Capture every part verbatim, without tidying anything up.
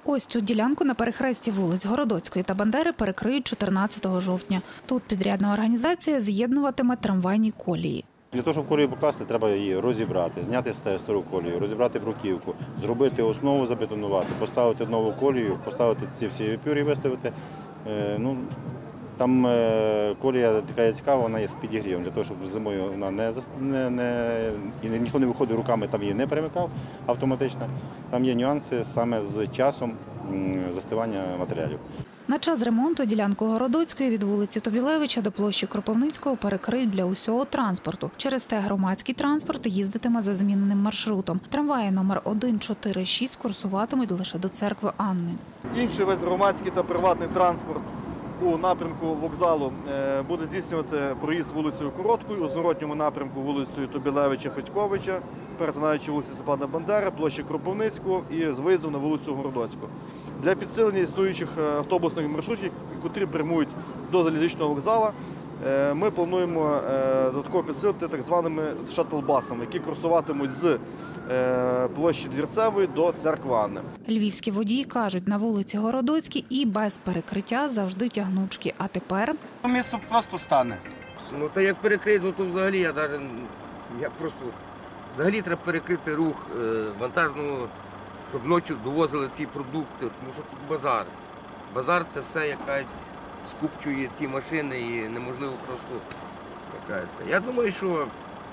Ось цю ділянку на перехресті вулиць Городоцької та Бандери перекриють чотирнадцятого жовтня. Тут підрядна організація з'єднуватиме трамвайні колії. Для того, щоб колію покласти, треба її розібрати, зняти стару колію, розібрати бруківку, зробити основу, забетонувати, поставити нову колію, поставити ці всі епюри, виставити. Ну, там колія така цікава, вона є з підігрівом, для того, щоб зимою вона не, не, не, і ніхто не виходив руками, там її не перемикав автоматично. Там є нюанси саме з часом застивання матеріалів. На час ремонту ділянку Городоцької від вулиці Тобілевича до площі Кропивницького перекриють для усього транспорту. Через те громадський транспорт їздитиме за зміненим маршрутом. Трамваї номер один, чотири, шість курсуватимуть лише до церкви Анни. Інший весь громадський та приватний транспорт у напрямку вокзалу буде здійснювати проїзд вулицею Короткою, у зворотньому напрямку вулицею Тобілевича-Федьковича, перетинаючи вулиці Степана Бандери, площі Кропивницького і з виїздом на вулицю Городоцьку. Для підсилення існуючих автобусних маршрутів, які прямують до залізничного вокзалу, ми плануємо додатково підсилити так званими шаттл-басами, які курсуватимуть з площі Двірцевої до церкви Анни. Львівські водії кажуть, на вулиці Городоцькій і без перекриття завжди тягнучки. А тепер місто просто стане. Ну та як перекрити, то взагалі я навіть я просто взагалі треба перекрити рух вантажного, щоб ночі довозили ті продукти, тому що тут базар. Базар – це все, яка скупчує ті машини і неможливо просто якась. Я думаю, що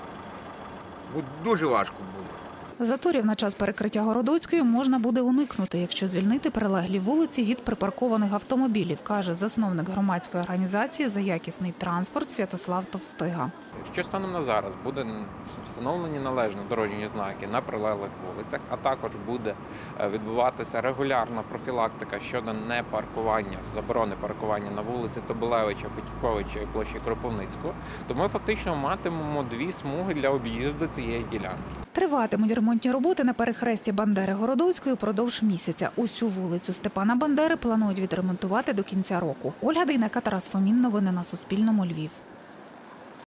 дуже важко буде. Заторів на час перекриття Городоцької можна буде уникнути, якщо звільнити прилеглі вулиці від припаркованих автомобілів, каже засновник громадської організації «За якісний транспорт» Святослав Товстига. Що станом на зараз буде встановлені належно дорожні знаки на прилеглих вулицях, а також буде відбуватися регулярна профілактика щодо непаркування, заборони паркування на вулиці Тобілевича, Федьковича і площі Кропивницького, то ми фактично матимемо дві смуги для об'їзду цієї ділянки. Триватимуть ремонтні роботи на перехресті Бандери-Городоцької упродовж місяця. Усю вулицю Степана Бандери планують відремонтувати до кінця року. Ольга Дейнека, Тарас Фомін. Новини на Суспільному. Львів.